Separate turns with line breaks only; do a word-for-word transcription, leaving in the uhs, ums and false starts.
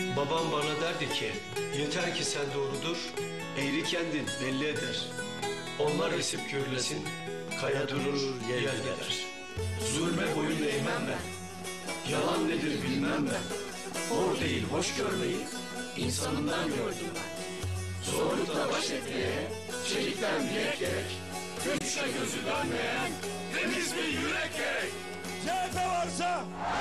Babam bana derdi ki, yeter ki sen doğrudur,
Eğri kendin belli eder.
onlar esip gürlesin, kaya durur, yel gider. Zulme boyun eğmem ben, yalan nedir bilmem ben. Hor değil hoş görmeyi, insanından gördüm ben. Zorlukla baş etmeye, çelikten bilek gerek. Güçle gözü dönmeyen, temiz bir yürek gerek.
C H P varsa